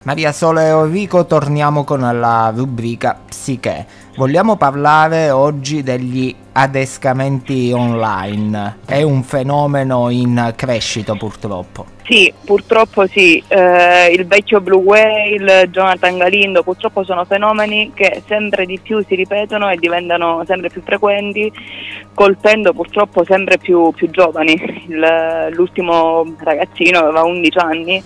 Maria Sole Enrico, torniamo con la rubrica Psiche. Vogliamo parlare oggi degli adescamenti online. È un fenomeno in crescita purtroppo. Sì, purtroppo sì. Il vecchio Blue Whale, Jonathan Galindo, purtroppo sono fenomeni che sempre di più si ripetono e diventano sempre più frequenti, colpendo purtroppo sempre più giovani. L'ultimo ragazzino aveva 11 anni.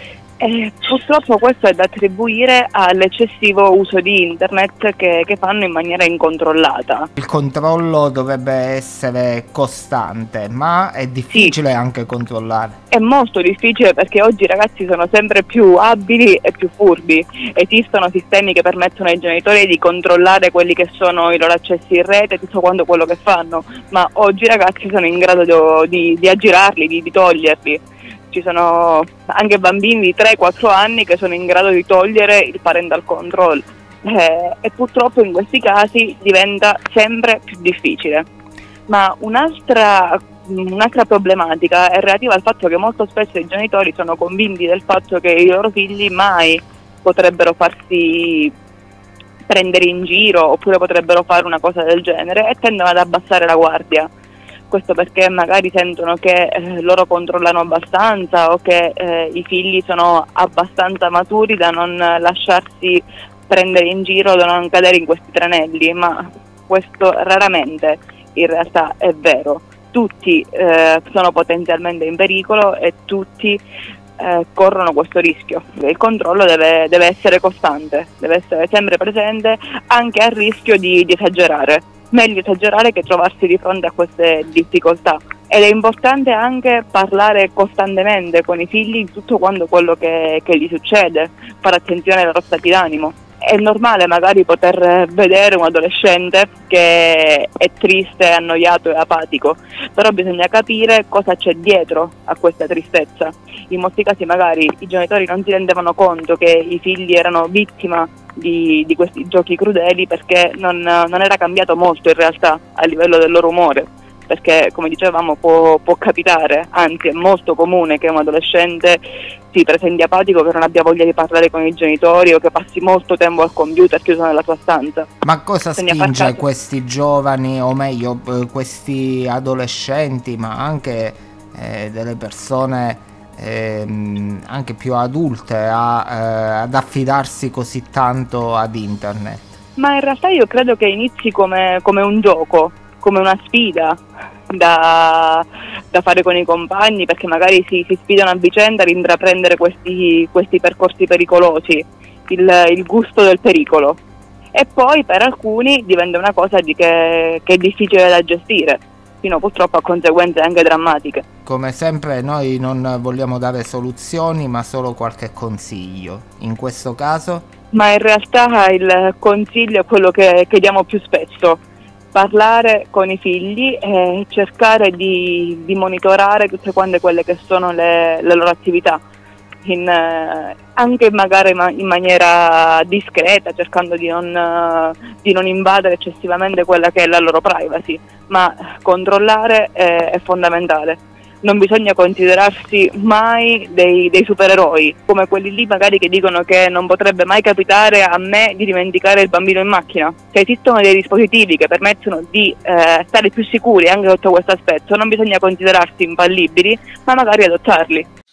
E purtroppo questo è da attribuire all'eccessivo uso di internet che fanno in maniera incontrollata. Il controllo dovrebbe essere costante, ma è difficile anche controllare. È molto difficile perché oggi i ragazzi sono sempre più abili e più furbi. Esistono sistemi che permettono ai genitori di controllare quelli che sono i loro accessi in rete e tutto quanto quello che fanno, ma oggi i ragazzi sono in grado di aggirarli, di toglierli. Ci sono anche bambini di 3-4 anni che sono in grado di togliere il parental control e purtroppo in questi casi diventa sempre più difficile. Ma un'altra problematica è relativa al fatto che molto spesso i genitori sono convinti del fatto che i loro figli mai potrebbero farsi prendere in giro oppure potrebbero fare una cosa del genere e tendono ad abbassare la guardia. Questo perché magari sentono che loro controllano abbastanza o che i figli sono abbastanza maturi da non lasciarsi prendere in giro, da non cadere in questi tranelli, ma questo raramente in realtà è vero. Tutti sono potenzialmente in pericolo e tutti corrono questo rischio. Il controllo deve essere costante, deve essere sempre presente, anche a rischio di esagerare. Meglio esagerare che trovarsi di fronte a queste difficoltà, ed è importante anche parlare costantemente con i figli di tutto quanto quello che gli succede, fare attenzione ai loro stati d'animo. È normale magari poter vedere un adolescente che è triste, annoiato e apatico, però bisogna capire cosa c'è dietro a questa tristezza. In molti casi magari i genitori non si rendevano conto che i figli erano vittima di questi giochi crudeli perché non era cambiato molto in realtà a livello del loro umore, perché come dicevamo può capitare, anzi è molto comune che un adolescente si presenti apatico, che non abbia voglia di parlare con i genitori o che passi molto tempo al computer chiuso nella sua stanza. Ma cosa spinge questi giovani, o meglio questi adolescenti, ma anche delle persone anche più adulte ad affidarsi così tanto ad internet? Ma in realtà io credo che inizi come un gioco, come una sfida da fare con i compagni, perché magari si sfidano a vicenda ad intraprendere questi percorsi pericolosi, il gusto del pericolo, e poi per alcuni diventa una cosa che è difficile da gestire, fino purtroppo a conseguenze anche drammatiche. Come sempre noi non vogliamo dare soluzioni, ma solo qualche consiglio. In questo caso? Ma in realtà il consiglio è quello che diamo più spesso: parlare con i figli e cercare di monitorare tutte quante quelle che sono le loro attività, anche magari in maniera discreta, cercando di non invadere eccessivamente quella che è la loro privacy, ma controllare è fondamentale. Non bisogna considerarsi mai dei supereroi, come quelli lì magari che dicono che non potrebbe mai capitare a me di dimenticare il bambino in macchina. Se esistono dei dispositivi che permettono di stare più sicuri anche sotto questo aspetto, non bisogna considerarsi infallibili, ma magari adottarli.